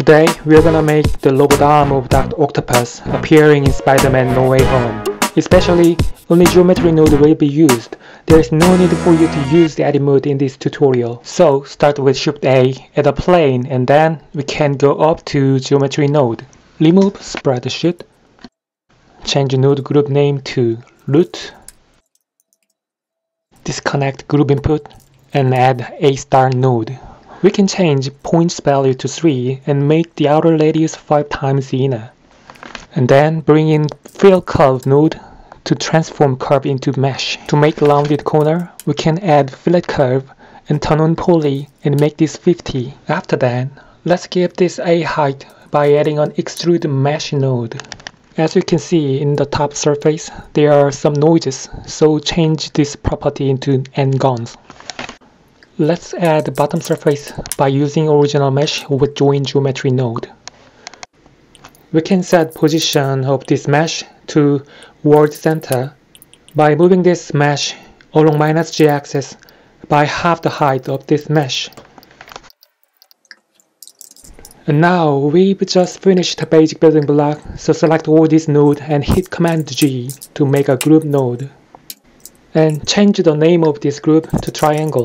Today, we're gonna make the robot arm of Dr. Octopus appearing in Spider-Man No Way Home. Especially, only geometry node will be used. There is no need for you to use the edit mode in this tutorial. So, start with Shift A, add a plane, and then we can go up to geometry node. Remove spreadsheet. Change node group name to root. Disconnect group input and add a star node. We can change points value to 3 and make the outer radius 5 times the inner. And then bring in fill curve node to transform curve into mesh. To make rounded corner, we can add fillet curve and turn on poly and make this 50. After that, let's give this a height by adding an extrude mesh node. As you can see in the top surface, there are some noises, so change this property into n-gons. Let's add the bottom surface by using original mesh with join geometry node. We can set position of this mesh to world center by moving this mesh along -g axis by half the height of this mesh. And now we've just finished the basic building block, so select all these nodes and hit Command G to make a group node. And change the name of this group to triangle.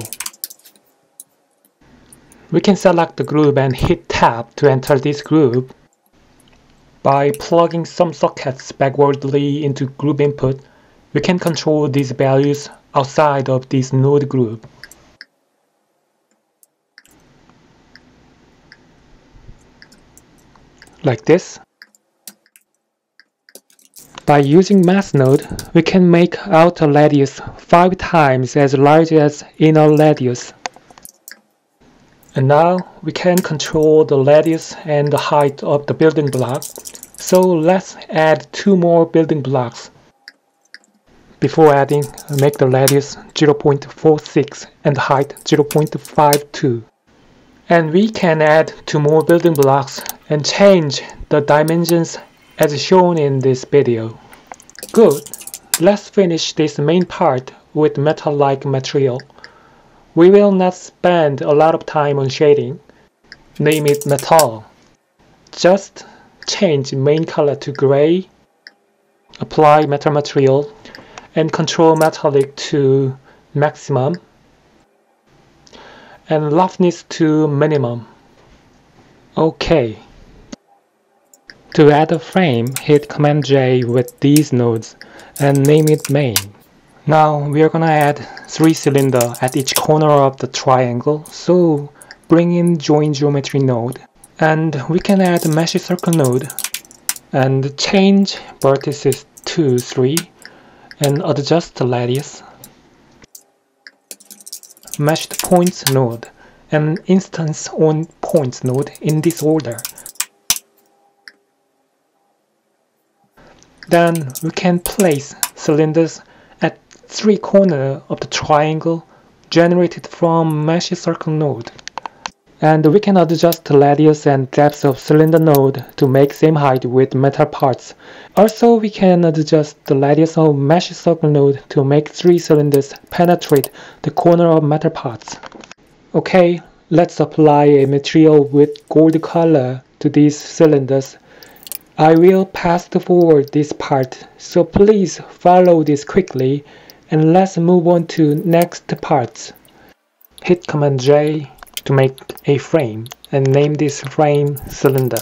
We can select the group and hit Tab to enter this group. By plugging some sockets backwardly into group input, we can control these values outside of this node group. Like this. By using mass node, we can make outer radius 5 times as large as inner radius. And now we can control the radius and the height of the building block. So let's add 2 more building blocks. Before adding, make the radius 0.46 and the height 0.52. And we can add 2 more building blocks and change the dimensions as shown in this video. Good. Let's finish this main part with metal-like material. We will not spend a lot of time on shading. Name it metal. Just change main color to gray, apply metal material, and control metallic to maximum, and roughness to minimum. OK. To add a frame, hit Command J with these nodes and name it main. Now we are gonna add 3 cylinders at each corner of the triangle, so bring in join geometry node. And we can add a mesh circle node and change vertices to 3 and adjust the radius. Meshed points node and instance on points node in this order. Then we can place cylinders at 3 corners of the triangle generated from mesh circle node. And we can adjust the radius and depth of cylinder node to make same height with metal parts. Also, we can adjust the radius of mesh circle node to make 3 cylinders penetrate the corner of metal parts. Okay, let's apply a material with gold color to these cylinders. I will pass forward this part, so please follow this quickly, and let's move on to next parts. Hit Command J to make a frame and name this frame cylinder.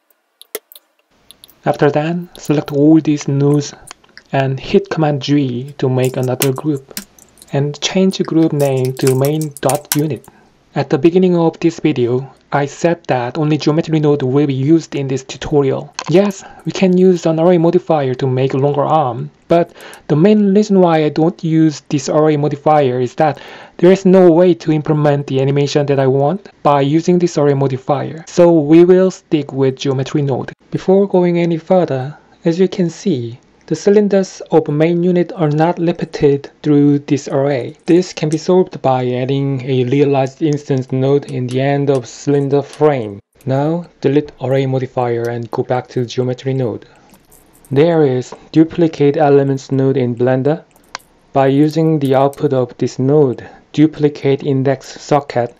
After that, select all these nodes and hit Command G to make another group and change the group name to main.unit. At the beginning of this video, I said that only geometry node will be used in this tutorial. Yes, we can use an array modifier to make a longer arm, but the main reason why I don't use this array modifier is that there is no way to implement the animation that I want by using this array modifier. So we will stick with geometry node. Before going any further, as you can see, the cylinders of main unit are not repeated through this array. This can be solved by adding a realized instance node in the end of cylinder frame. Now delete array modifier and go back to geometry node. There is duplicate elements node in Blender. By using the output of this node, duplicate index socket,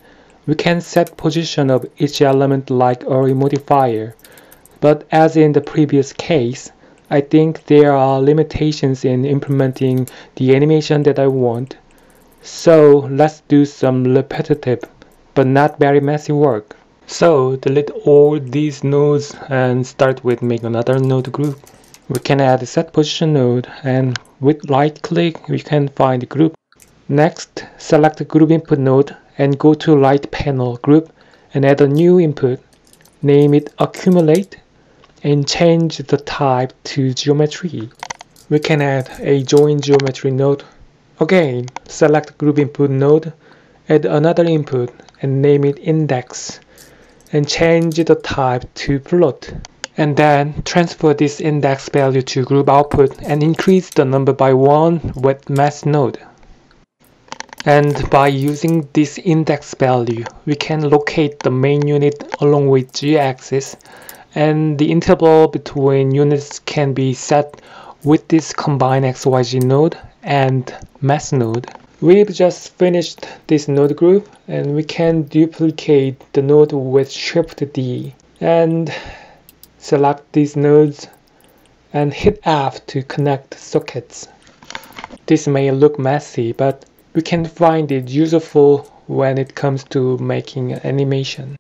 We can set position of each element like a modifier, but as in the previous case, I think there are limitations in implementing the animation that I want. So let's do some repetitive but not very messy work. So delete all these nodes and start with make another node group. We can add a set position node, and with right click we can find the group. Next, select the group input node and go to right panel group and add a new input. Name it accumulate and change the type to geometry. We can add a join geometry node. Again, select group input node, add another input and name it index and change the type to float. And then transfer this index value to group output and increase the number by 1 with mass node. And by using this index value, we can locate the main unit along with g-axis, and the interval between units can be set with this combine XYZ node and mass node. We've just finished this node group, and we can duplicate the node with Shift D and select these nodes and hit F to connect sockets. This may look messy, but we can find it useful when it comes to making an animation.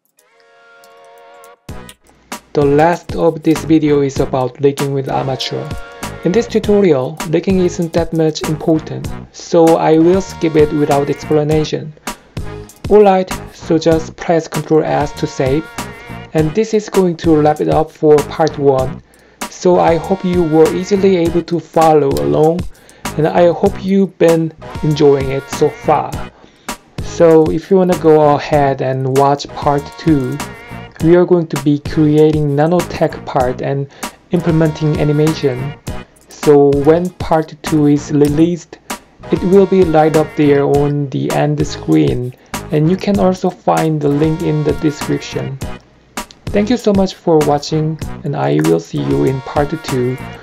The last of this video is about rigging with Armature. In this tutorial, rigging isn't that much important, so I will skip it without explanation. Alright, so just press Ctrl S to save, and this is going to wrap it up for part 1. So I hope you were easily able to follow along, and I hope you've been enjoying it so far. So if you wanna go ahead and watch part 2, we are going to be creating nanotech part and implementing animation. So when part 2 is released, it will be right up there on the end screen, and you can also find the link in the description. Thank you so much for watching, and I will see you in part 2